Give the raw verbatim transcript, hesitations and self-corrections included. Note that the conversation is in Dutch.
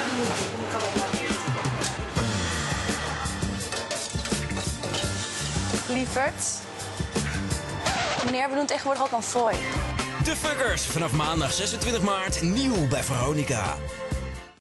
Lieverd. Meneer, we doen tegenwoordig ook een fooi. De Fuckers, vanaf maandag zesentwintig maart, nieuw bij Veronica.